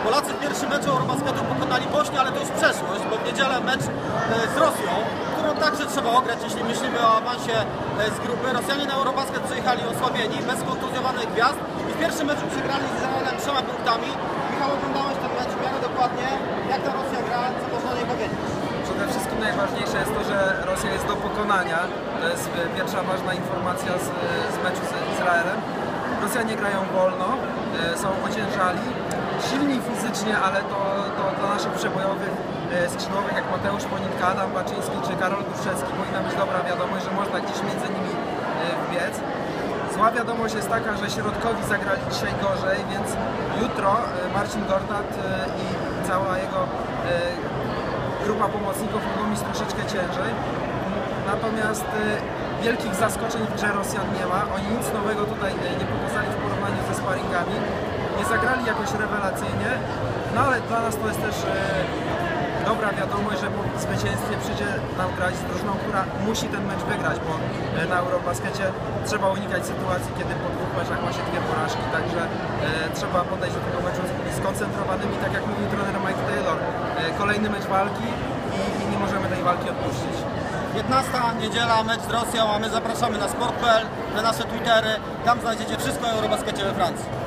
Polacy w pierwszym meczu Eurobasketu pokonali Bośnię, ale to już przeszłość, bo w niedzielę mecz z Rosją, którą także trzeba ograć, jeśli myślimy o awansie z grupy. Rosjanie na Eurobasket przyjechali osłabieni, bez kontuzjowanych gwiazd i w pierwszym meczu przegrali z Izraelem 3 punktami. Michał, oglądałeś ten mecz w miarę dokładnie. Jak ta Rosja gra, co można o niej powiedzieć? Przede wszystkim najważniejsze jest to, że Rosja jest do pokonania. To jest pierwsza ważna informacja z meczu z Izraelem. Rosjanie grają wolno, są ociężali, silni fizycznie, ale to dla naszych przebojowych skrzydłowych jak Mateusz Ponitka, Adam Baczyński czy Karol Gruszewski powinna być dobra wiadomość, że można gdzieś między nimi wbiec. Zła wiadomość jest taka, że środkowi zagrali dzisiaj gorzej, więc jutro Marcin Gortat i cała jego grupa pomocników mogą mieć troszeczkę ciężej. Natomiast wielkich zaskoczeń w grze Rosjan nie ma. Oni nic nowego tutaj nie pokazali w porównaniu ze sparingami. Nie zagrali jakoś rewelacyjnie, no ale dla nas to jest też dobra wiadomość, że po zwycięstwie przyjdzie nam grać z drużyną, która musi ten mecz wygrać, bo na Eurobaskecie trzeba unikać sytuacji, kiedy po 2 meczach ma się 2 porażki, także trzeba podejść do tego meczu skoncentrowanym i tak jak mówił trener Mike Taylor, kolejny mecz walki i nie możemy tej walki odpuścić. 15 niedziela, mecz z Rosją, a my zapraszamy na sport.pl, na nasze Twittery, tam znajdziecie wszystko o Eurobaskecie we Francji.